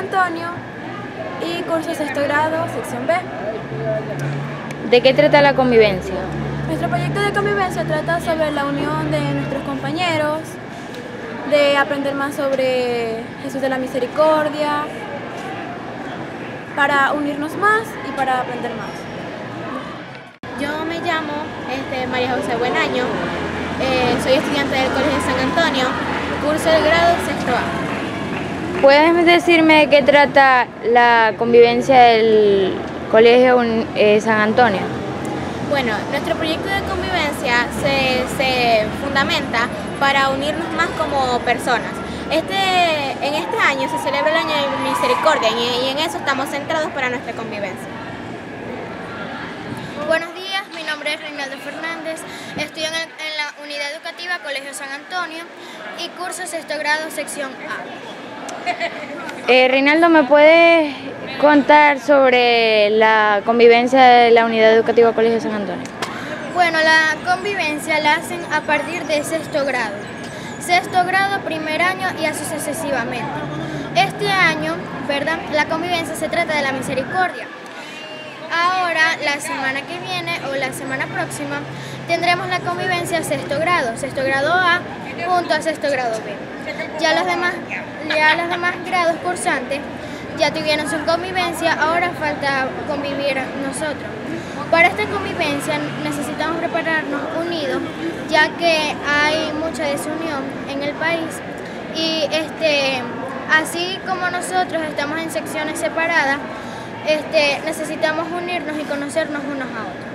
Antonio y curso sexto grado, sección B. ¿De qué trata la convivencia? Nuestro proyecto de convivencia trata sobre la unión de nuestros compañeros, de aprender más sobre Jesús de la Misericordia, para unirnos más y para aprender más. Yo me llamo María José Buenaño, soy estudiante del Colegio San Antonio, curso de grado sexto A. ¿Puedes decirme de qué trata la convivencia del Colegio San Antonio? Bueno, nuestro proyecto de convivencia se fundamenta para unirnos más como personas. En este año se celebra el Año de Misericordia y en eso estamos centrados para nuestra convivencia. Buenos días, mi nombre es Reinaldo Fernández, estudio en la Unidad Educativa Colegio San Antonio y curso sexto grado, sección A. Reinaldo, ¿me puedes contar sobre la convivencia de la Unidad Educativa Colegio San Antonio? Bueno, la convivencia la hacen a partir de sexto grado. Sexto grado, primer año y así sucesivamente. Este año, ¿verdad? La convivencia se trata de la misericordia. Ahora, la semana que viene o la semana próxima, tendremos la convivencia sexto grado A junto a sexto grado B. Ya los demás grados cursantes ya tuvieron su convivencia, ahora falta convivir nosotros. Para esta convivencia necesitamos prepararnos unidos, ya que hay mucha desunión en el país y así como nosotros estamos en secciones separadas, necesitamos unirnos y conocernos unos a otros.